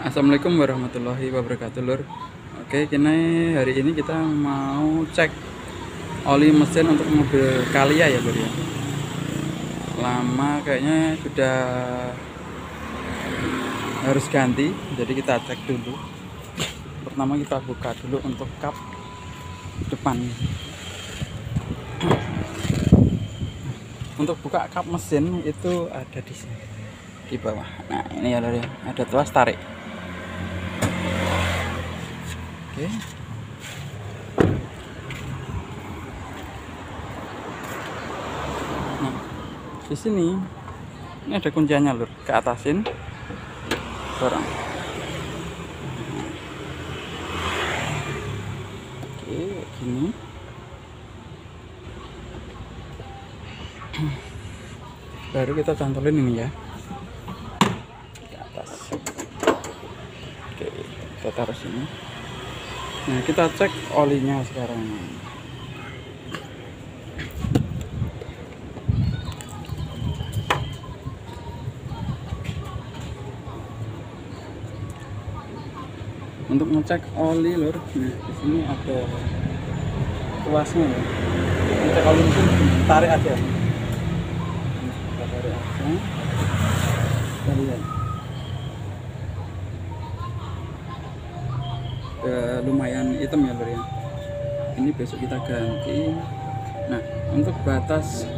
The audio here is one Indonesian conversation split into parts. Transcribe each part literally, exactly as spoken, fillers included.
Assalamualaikum warahmatullahi wabarakatuh, Lur. Oke, kini hari ini kita mau cek oli mesin untuk mobil Calya ya, Lur ya. Lama kayaknya sudah harus ganti, jadi kita cek dulu. Pertama kita buka dulu untuk kap depan. Untuk buka kap mesin itu ada di sini, di bawah. Nah, ini ya, Lur ya. Ada tuas tarik. Oke. Nah, di sini ini ada kunciannya, Lur. Ke atasin. Dorong. Oke, gini. Baru kita cantolin ini ya. Ke atas. Oke, kita taruh sini. Nah, kita cek olinya sekarang. Untuk ngecek oli, Lur, nah di sini ada tuasnya ya. Ngecek oli itu tarik aja. Kita tarik aja. Kita lihat. Uh, lumayan hitam ya, Lur ya. Ini besok kita ganti. Nah, untuk batas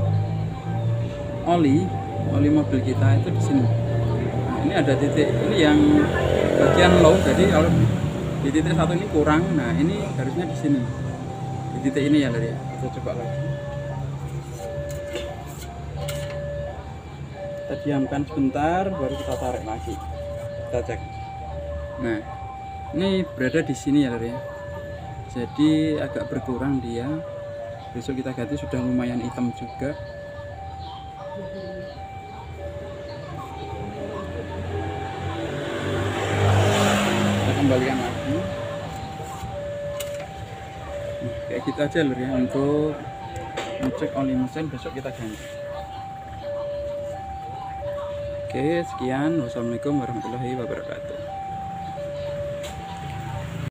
oli oli mobil kita itu di sini. Nah, ini ada titik ini yang bagian low, jadi kalau di titik satu ini kurang. Nah, ini harusnya di sini, di titik ini ya, Lur ya. Kita coba lagi. Kita diamkan sebentar, baru kita tarik lagi. Kita cek. Nah, ini berada di sini ya, Lur ya. Jadi agak berkurang dia. Besok kita ganti, sudah lumayan hitam juga. Kita kembalikan lagi. Nah, kayak gitu aja, Lur ya, untuk ngecek oli mesin. Besok kita ganti. Oke, sekian. Wassalamualaikum warahmatullahi wabarakatuh.